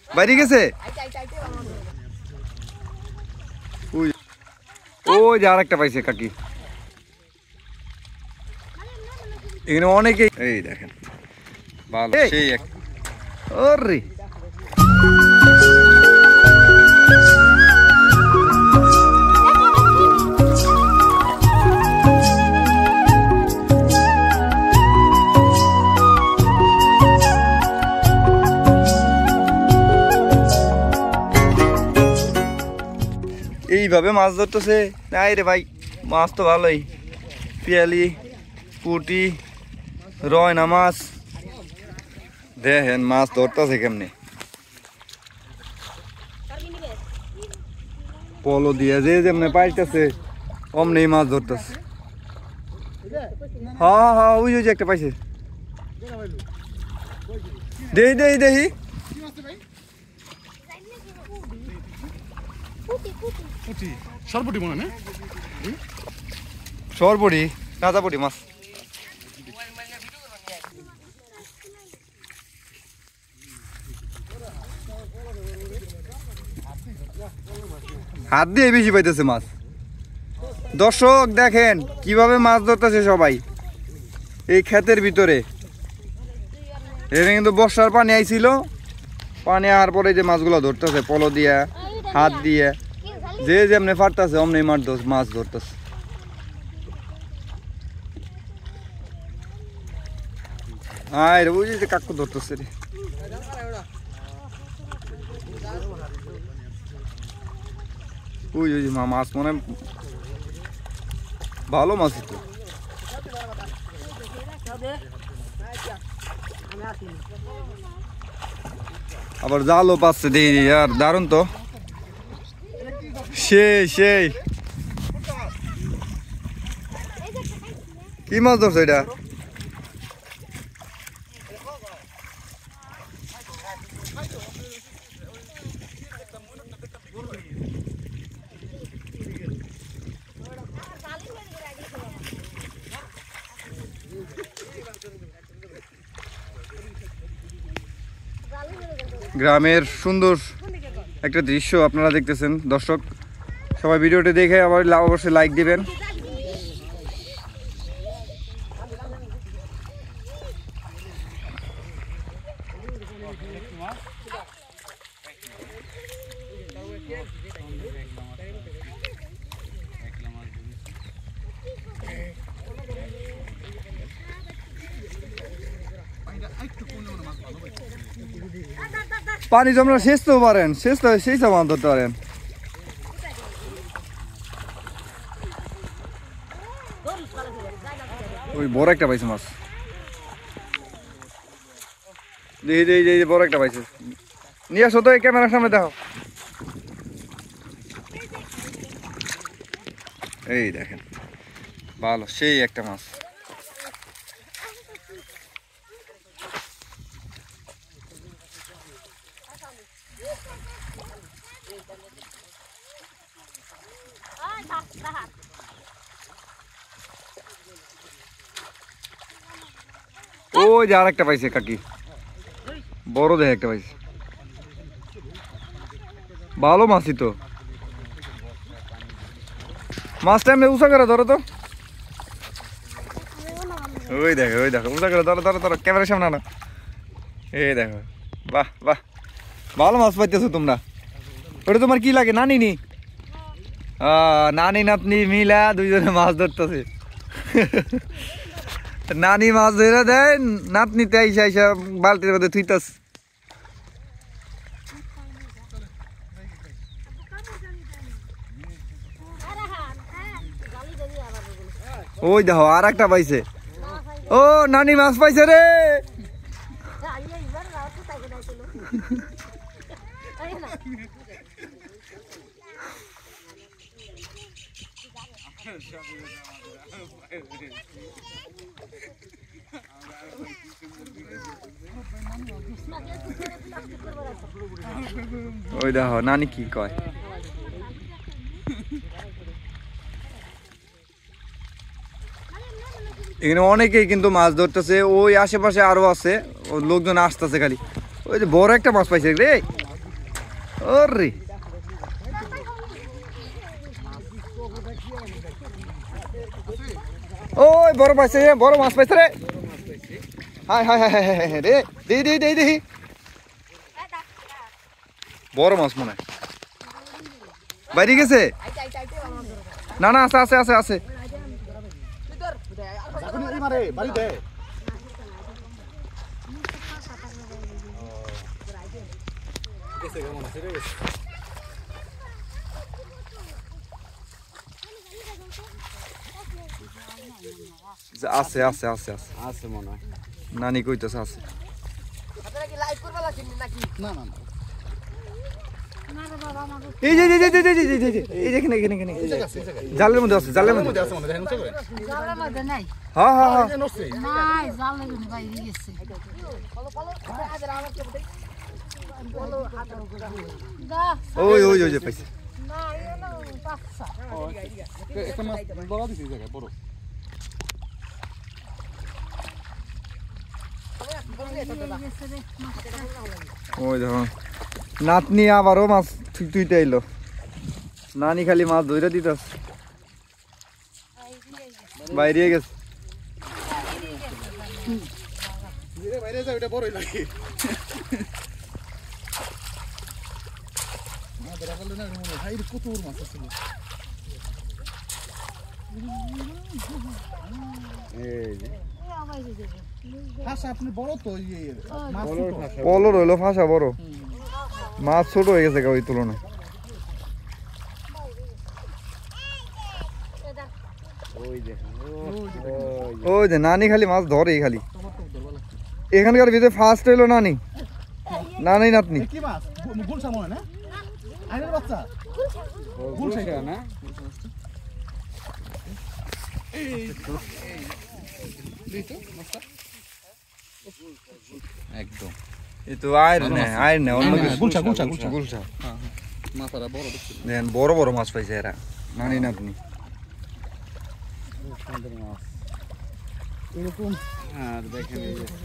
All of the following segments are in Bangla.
বাইরে গেছে ওই যে আরেকটা পাইছে কাকি এখানে অনেকেই এই দেখেন ভালো সেই এক ওরে এইভাবে মাছ ধরতেছে নাই রে ভাই মাছ তো ভালোই পিয়ালি পুটি রয়না মাছ দেখেন মাছ ধরতেছে কেমনে পলো দিয়ে যে যেমনে পাইতেছে অমনি মাছ ধরতেছে হ্যাঁ হ্যাঁ ওই যে একটা পাইছে দেই দেই দেই সরপুটি মনে না সরপুটি কাঁচা পুটি মাছ হাত দিয়ে বেশি পাইতেছে মাছ দর্শক দেখেন কিভাবে মাছ ধরতেছে সবাই এই ক্ষেতের ভিতরে এখানে কিন্তু বর্ষার পানি আইছিল পানি আসার পরে যে মাছগুলো ধরতেছে পলো দিয়া হাত দিয়ে যে যেমনি ফাটতেছে অমনি মাছ ধরতেছে আরে ওই যে কাকু ধরতেছে রে ওই ওই মাছ মনে ভালো মাছ তো আবার জালও পাচ্ছে দেখি আর দারুণ তো সেই কি মাছ ধরছো এটা গ্রামের সুন্দর একটা দৃশ্য আপনারা দেখতেছেন দর্শক সবাই ভিডিওটি দেখে আবার অবশ্যই লাইক দিবেন পানি জমা সেচতেও পারেন সেই সামান ধরতে পারেন ওই বড় একটা পাইছে মাছ দেখি বড় একটা পাইছে নিয়ে আসো তো এই ক্যামেরার সামনে দেখো এই দেখেন ভালো সেই একটা মাছ ওই যে আর একটা পাইছে কাকি বড় দেখে একটা পাইছে ভালো মাছই তো মাছটা এমনি উঁচা করে ধরো তো ওই দেখো উঁচা করে ধরো ক্যামেরার সামনে না এই দেখো বাহ বাহ ভালো মাছ পাইতেছো তোমরা ওটা তোমার কি লাগে নানি নানি নাতনি মিলা দুইজনে মাছ ধরতেছে নানি মাছ ধরে দেয় নাতনিতে আইসা বালতির মধ্যে থুইতাস ওই দেখো আর একটা পাইছে ও নানি মাছ পাইছে রে ওই দেখো নানি কি কয় এখানে অনেকেই কিন্তু মাছ ধরতেছে ওই আশেপাশে আরো আছে লোকজন আসতেছে খালি ওই যে বড় একটা মাছ পাইছে রে ওরে ওই বড় পাইছে বড় মাছ পাইছে রে হাই হাই হাই হাই হাই রে দেখি বড় মাছ মনে হয় বাইরে গেছে না না আছে আছে আছে আছে আছে আছে আছে আছে আছে মনে হয় নানি কইতেছে আছে এই যে এখানে এখানে এখানে জালের মধ্যে আছে জালের মধ্যে হ্যাঁ হ্যাঁ হ্যাঁ ওই ওই ওই যে পাইছে একটা মাছ বড় দিছি জায়গায় বড় ওই দেখো নাতনি আবারও মাছ তুইতে আইলো নানি খালি মাছ ধরে দিতাস বাইরে গেছে বাইরে যাও এটা বড়ই লাগে না ধরা বললে না ভাই কত বড় মাছ আছে এই যে ফাঁসা আপনি বড় তো মাছ পলো রইলো ফাঁসা বড় মাছ ছোট হয়ে গেছে ওই তুলনায় ওই যে নানি খালি মাছ ধরে খালি এখানকার ভিতরে ফার্স্ট হইলো নানি নানি নাতনি কি মাছ গুলশা মনে না আইনের বাচ্চা গুলশা না একদম এই তো আয়ের না অন্য কিছু গুলশা গুলশা গুলশা গুলশা মাছটা বড় দেখছি দেন বড় বড় মাছ পাইছে এরা নানি নাতনি সুন্দর মাছ এরকম আর দেখেন এই যে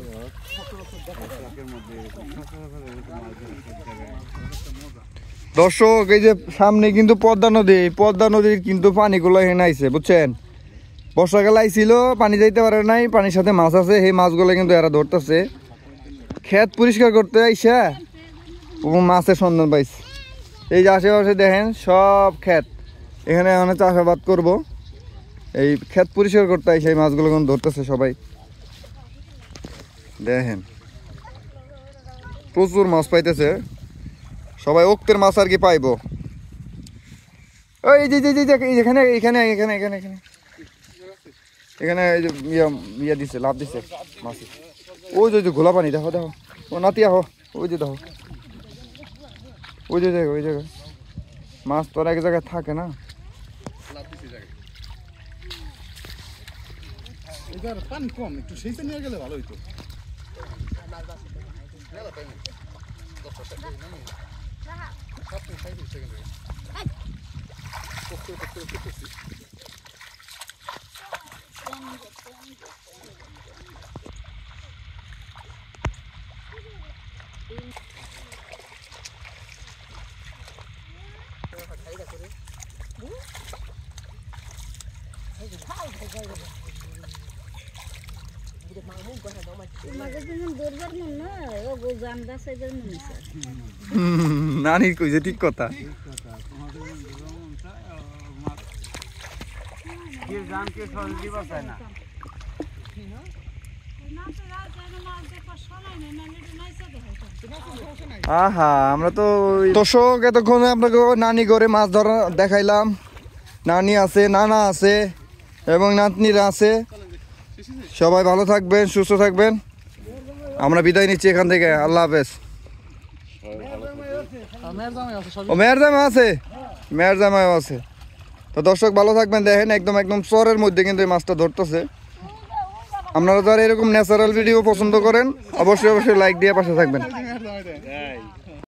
দর্শক এই যে সামনে কিন্তু পদ্মা নদীর কিন্তু পানিগুলো এখানে আইছে বুঝছেন বর্ষাকাল আইছিল পানি যাইতে পারে নাই পানির সাথে মাছ আছে সেই মাছগুলো কিন্তু এরা ধরতেছে ক্ষেত পরিষ্কার করতে আইসা মাছের সন্ধান পাইছে এই যে আশেপাশে দেখেন সব ক্ষেত এখানে মানে চাষাবাদ করব এই ক্ষেত পরিষ্কার করতে আইসা এই মাছগুলো কিন্তু ধরতেছে সবাই দেখেন প্রচুর মাছ পাইতেছে সবাই ওক্তের মাছ আর কি পাইবো ওই যে এখানে এখানে এখানে এখানে এখানে এখানে এই যে ইয়া দিছে লাভ দিছে মাছ ওই যে ঘোলা পানি দেখো দেখো ও নাতি আহো ওই যে দেখো ওই যে জায়গা ওই জায়গায় মাছ তো এক জায়গায় থাকে না এবার পানি কম একটু সেইটা নিয়ে গেলে ভালো হইতো নানির কইছে ঠিক কথা আহা আমরা তো দর্শক এতক্ষণ আপনাকে নানি ঘরে মাছ ধরা দেখাইলাম নানি আছে নানা আছে এবং নাতনিরা আছে সবাই ভালো থাকবেন সুস্থ থাকবেন আমরা বিদায় নিচ্ছি এখান থেকে আল্লাহ হাফেজ ও মেয়ের জামাই আছে মেয়ের জামাইও আছে তো দর্শক ভালো থাকবেন দেখেন একদম একদম চরের মধ্যে কিন্তু এই মাছটা ধরতেছে আপনারা যারা এরকম ন্যাচারাল ভিডিও পছন্দ করেন অবশ্যই অবশ্যই লাইক দিয়ে পাশে থাকবেন